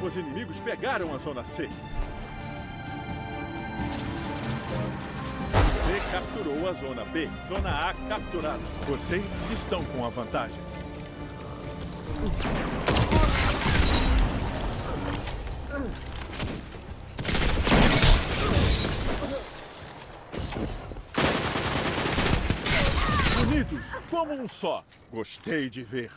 Os inimigos pegaram a Zona C. C capturou a Zona B. Zona A capturada. Vocês estão com a vantagem. Unidos como um só. Gostei de ver.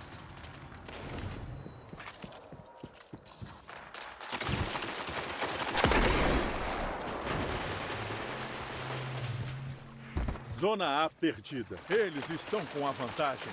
Zona A perdida. Eles estão com a vantagem.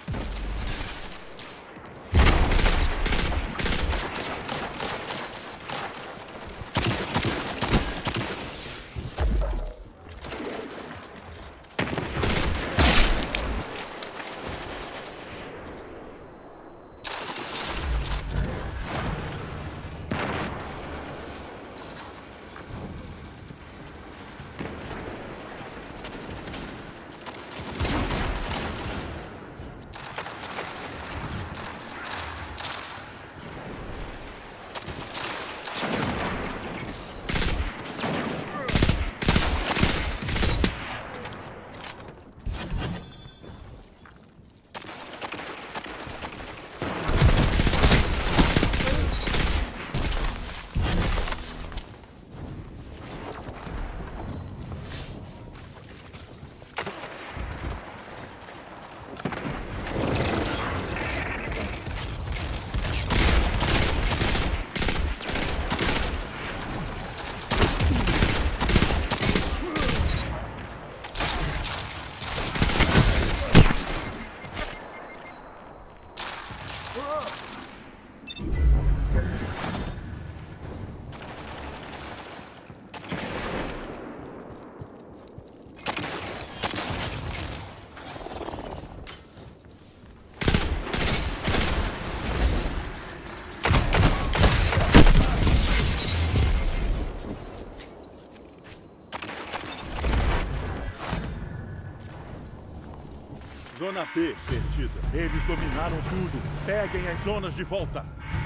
Zona B perdida. Eles dominaram tudo. Peguem as zonas de volta.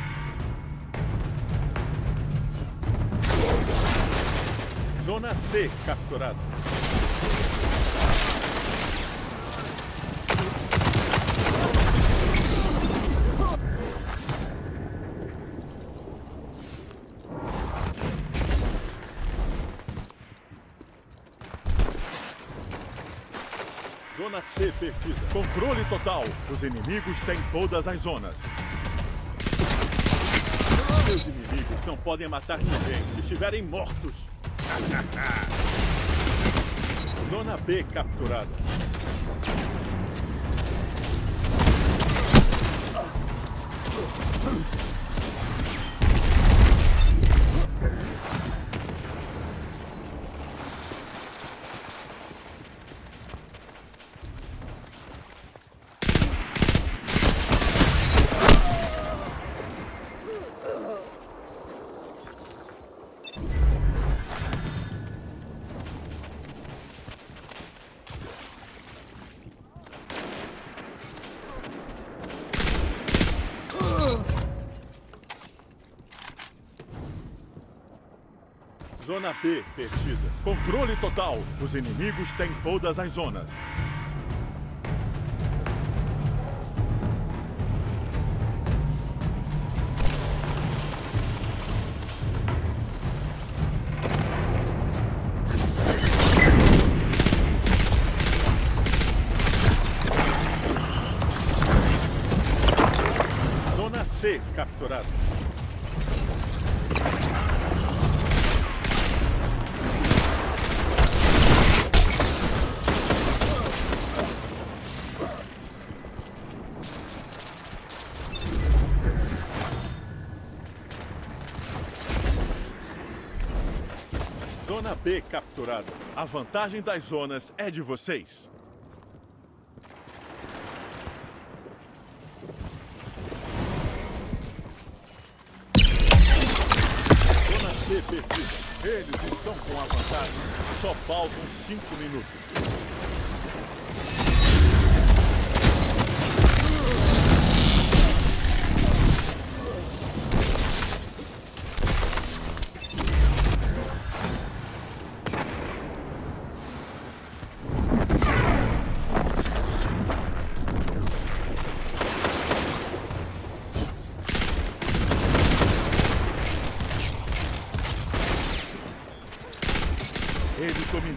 Zona C capturada. Zona C perdida. Controle total. Os inimigos têm todas as zonas. Os inimigos não podem matar ninguém se estiverem mortos. Zona B capturada. Zona B perdida. Controle total. Os inimigos têm todas as zonas. Zona C capturada. Zona B capturada. A vantagem das zonas é de vocês. Zona C perdida. Eles estão com a vantagem. Só faltam 5 minutos.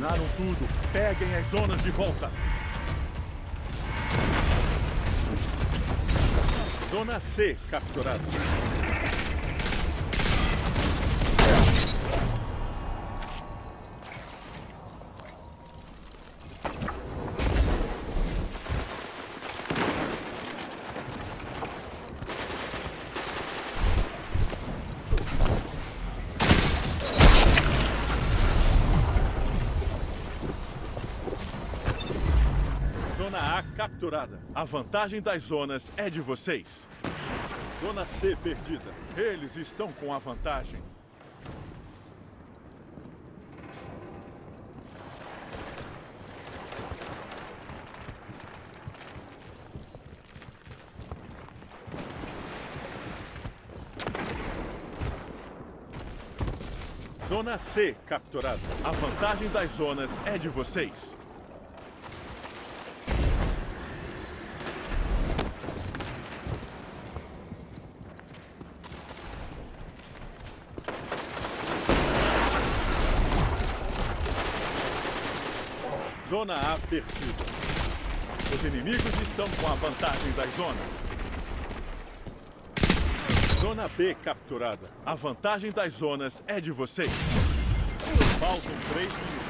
Dominaram tudo. Peguem as zonas de volta. Zona C capturada. Zona A capturada. A vantagem das zonas é de vocês. Zona C perdida. Eles estão com a vantagem. Zona C capturada. A vantagem das zonas é de vocês. Zona A perdida. Os inimigos estão com a vantagem das zonas. Zona B capturada. A vantagem das zonas é de vocês. Faltam 3 minutos.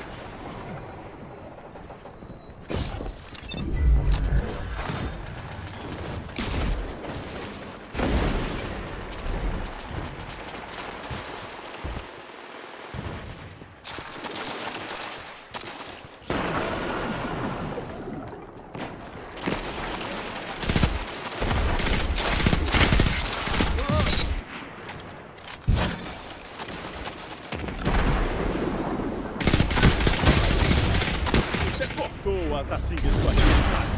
As arcinhas do adversário.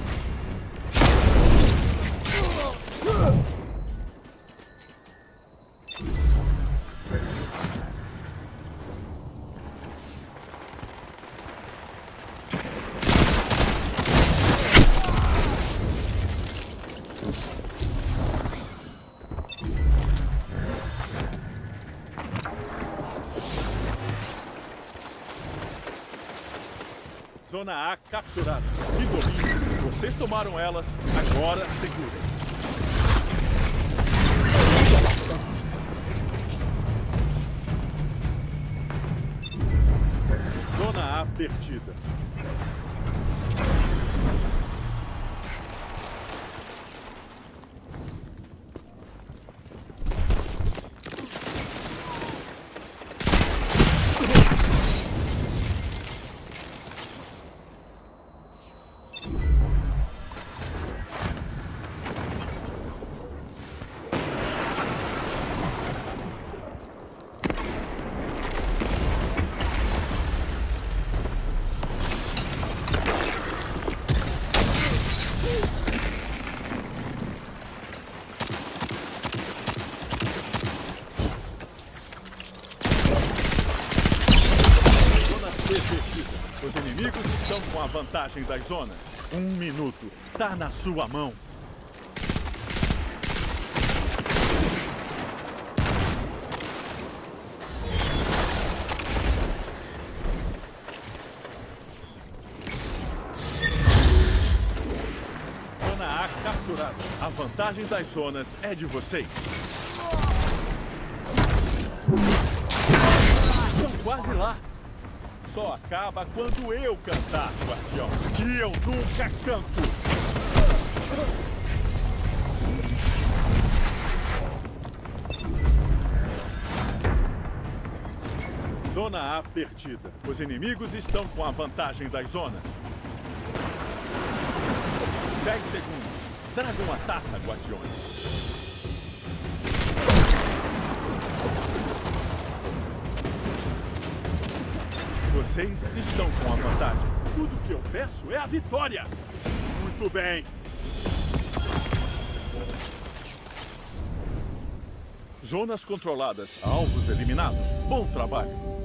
Zona A capturada. De domínio. Vocês tomaram elas, agora segurem. Zona A perdida. Os inimigos estão com a vantagem das zonas. 1 minuto. Tá na sua mão. Zona A capturada. A vantagem das zonas é de vocês. Estão quase lá. Só acaba quando eu cantar, guardião. E eu nunca canto. Zona A perdida. Os inimigos estão com a vantagem das zonas. 10 segundos. Tragam a taça, guardiões. Vocês estão com a vantagem. Tudo que eu peço é a vitória. Muito bem. Zonas controladas, alvos eliminados. Bom trabalho.